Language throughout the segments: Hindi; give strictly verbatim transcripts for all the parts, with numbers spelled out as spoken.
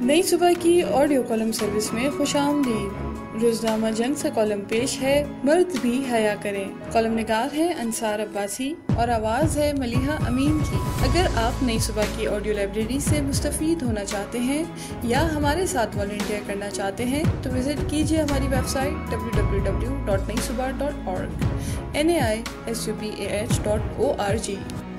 नई सुबह की ऑडियो कॉलम सर्विस में खुशामदीद। रोजनामा जंग से कॉलम पेश है मर्द भी हया करें। कॉलम निगार है अंसार अब्बासी और आवाज़ है मलिहा अमीन की। अगर आप नई सुबह की ऑडियो लाइब्रेरी से मुस्तफ़ीद होना चाहते हैं या हमारे साथ वॉलंटियर करना चाहते हैं तो विज़िट कीजिए हमारी website W W W dot Nai Subah dot org N A I S U P A H dot O R G.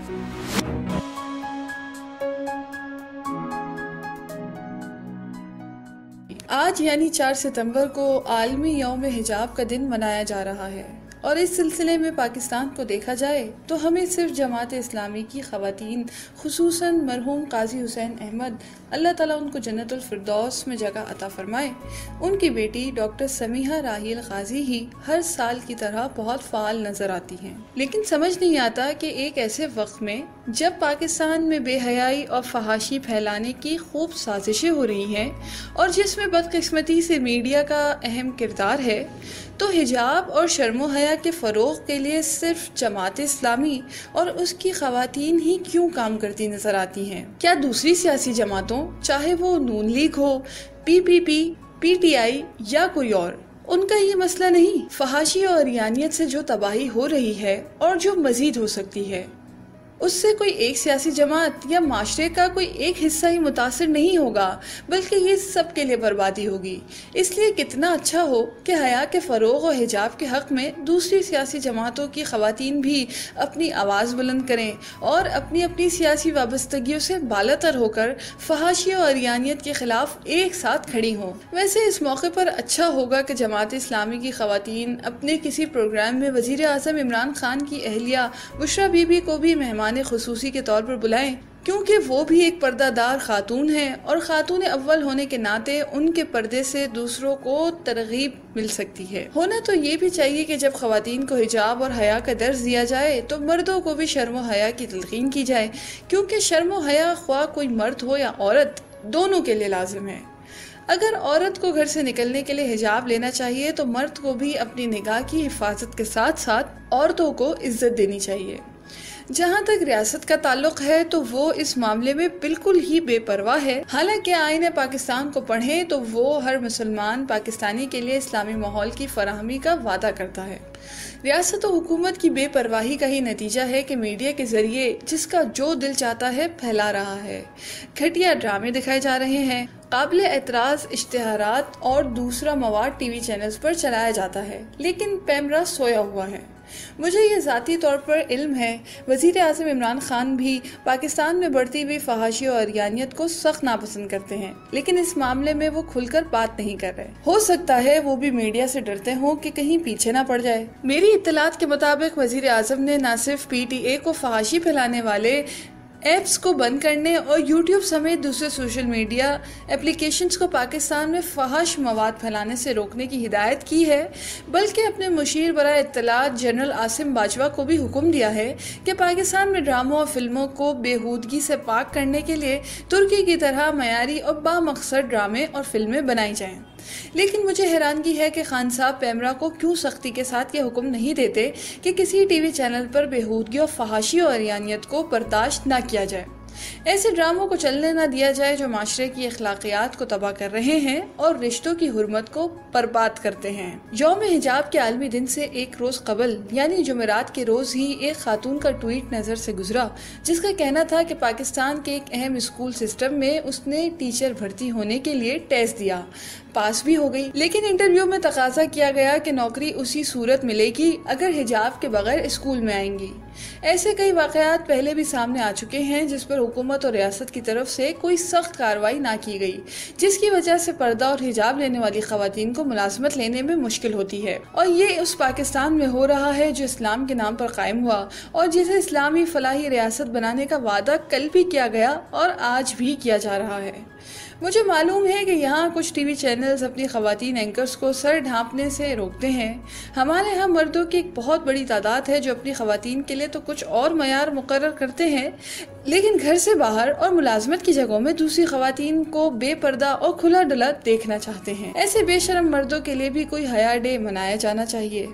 आज यानी चार सितंबर को आलमी यौम हिजाब का दिन मनाया जा रहा है और इस सिलसिले में पाकिस्तान को देखा जाए तो हमें सिर्फ जमात इस्लामी की ख़वातीन खुसूसन मरहूम काजी हुसैन अहमद अल्लाह ताला उनको जन्नतुल फिरदौस में जगह अता फरमाए, उनकी बेटी डॉक्टर समीहा राहील गाजी ही हर साल की तरह बहुत फ़ाल नज़र आती हैं। लेकिन समझ नहीं आता कि एक ऐसे वक्त में जब पाकिस्तान में बेहयाई और फहाशी फैलाने की खूब साजिशें हो रही हैं और जिसमें बदकिस्मती से मीडिया का अहम किरदार है, तो हिजाब और शर्मो हया के फ़रोग़ के लिए सिर्फ जमात इस्लामी और उसकी ख़वातीन ही क्यों काम करती नज़र आती हैं? क्या दूसरी सियासी जमातों, चाहे वो नून लीग हो, P P P, P T I या कोई और, उनका ये मसला नहीं? फहाशी और यानियत से जो तबाही हो रही है और जो मज़ीद हो सकती है, उससे कोई एक सियासी जमात या माशरे का कोई एक हिस्सा ही मुतासिर नहीं होगा, बल्कि ये सब के लिए बर्बादी होगी। इसलिए कितना अच्छा हो कि हया के फ़रोग़ और हिजाब के हक़ में दूसरी सियासी जमातों की ख़वातीन भी अपनी आवाज़ बुलंद करें और अपनी अपनी सियासी वाबस्तगियों से बालातर होकर फहाशी और अरियानियत के ख़िलाफ़ एक साथ खड़ी हों। वैसे इस मौके पर अच्छा होगा कि जमात इस्लामी की ख़वातीन अपने किसी प्रोग्राम में वज़ीर आज़म इमरान खान की अहलिया बुशरा बीबी को भी मेहमान खुसूसी के तौर पर बुलाएं, क्योंकि वो भी एक पर्दादार खातून है और खातून अव्वल होने के नाते उनके पर्दे से दूसरों को तरगीब मिल सकती है। होना तो ये भी चाहिए कि जब ख़वातीन को हिजाब और हया का दर्ज दिया जाए तो मर्दों को भी शर्म हया की तलकीन की जाए, क्योंकि शर्म हया ख्वाह कोई मर्द हो या औरत, दोनों के लिए लाजिम है। अगर औरत को घर से निकलने के लिए हिजाब लेना चाहिए तो मर्द को भी अपनी निगाह की हिफाजत के साथ साथ औरतों को इज्जत देनी चाहिए। जहाँ तक रियासत का ताल्लुक है तो वो इस मामले में बिल्कुल ही बेपरवाह है। हालांकि आईन पाकिस्तान को पढ़ें तो वो हर मुसलमान पाकिस्तानी के लिए इस्लामी माहौल की फराहमी का वादा करता है। रियासत और हुकूमत की बेपरवाही का ही नतीजा है कि मीडिया के जरिए जिसका जो दिल चाहता है फैला रहा है। घटिया ड्रामे दिखाए जा रहे हैं, काबिल एतराज़ इश्तिहारात और दूसरा मवाद टीवी चैनल्स पर चलाया जाता है, लेकिन पैमरा सोया हुआ है। मुझे ये ज़ाती तौर पर इल्म है, वज़ीर आज़म इमरान खान भी पाकिस्तान में बढ़ती हुई फहाशी और अरियानियत को सख्त नापसंद करते हैं, लेकिन इस मामले में वो खुलकर बात नहीं कर रहे। हो सकता है वो भी मीडिया से डरते हों कि कहीं पीछे ना पड़ जाए। मेरी इत्तलात के मुताबिक वज़ीर आज़म ने न सिर्फ पी टी ए को फहाशी फैलाने वाले ऐप्स को बंद करने और यूट्यूब समेत दूसरे सोशल मीडिया एप्लीकेशंस को पाकिस्तान में फहश मवाद फैलाने से रोकने की हिदायत की है, बल्कि अपने मुशीर बराए इत्तलात जनरल आसिम बाजवा को भी हुक्म दिया है कि पाकिस्तान में ड्रामों और फिल्मों को बेहूदगी से पाक करने के लिए तुर्की की तरह मयारी और बामकसद ड्रामे और फिल्में बनाई जाएं। लेकिन मुझे हैरानगी है कि खान साहब पैमरा को क्यों सख्ती के साथ ये हुक्म नहीं देते कि किसी टीवी चैनल पर बेहूदगी और फहाशी और अरियानियत को बर्दाश्त ना किया जाए। ऐसे ड्रामों को चलने ना दिया जाए जो माशरे की अखलाकियात को तबाह कर रहे हैं और रिश्तों की हुर्मत को बर्बाद करते हैं। यौम हिजाब के आलमी दिन से एक रोज कबल यानी जुमेरात के रोज ही एक खातून का ट्वीट नजर से गुजरा, जिसका कहना था कि पाकिस्तान के एक अहम स्कूल सिस्टम में उसने टीचर भर्ती होने के लिए टेस्ट दिया, पास भी हो गई, लेकिन इंटरव्यू में तकाजा किया गया कि नौकरी उसी सूरत मिलेगी अगर हिजाब के बगैर स्कूल में आएंगी। ऐसे कई वाकयात पहले भी सामने आ चुके हैं जिस पर हुकूमत और रियासत की तरफ से कोई सख्त कार्रवाई ना की गई, जिसकी वजह से पर्दा और हिजाब लेने वाली खवातीन को मुलाजमत लेने में मुश्किल होती है। और ये उस पाकिस्तान में हो रहा है जो इस्लाम के नाम पर कायम हुआ और जिसे इस्लामी फलाही रियासत बनाने का वादा कल भी किया गया और आज भी किया जा रहा है। मुझे मालूम है कि यहाँ कुछ टीवी चैनल्स अपनी खवातीन एंकर्स को सर ढांपने से रोकते हैं। हमारे यहाँ मर्दों की एक बहुत बड़ी तादाद है जो अपनी खवातीन के लिए तो कुछ और मयार मुकर्रर करते हैं, लेकिन घर से बाहर और मुलाजमत की जगहों में दूसरी खवातीन को बेपर्दा और खुला डुला देखना चाहते हैं। ऐसे बेशरम मर्दों के लिए भी कोई हया डे मनाया जाना चाहिए।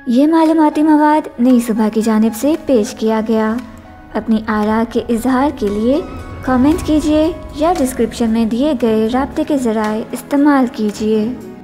ये मालूमाती मवाद नई सुबह की जानिब से पेश किया गया। अपनी आरा के इजहार के लिए कमेंट कीजिए या डिस्क्रिप्शन में दिए गए राब्ते के ज़राए इस्तेमाल कीजिए।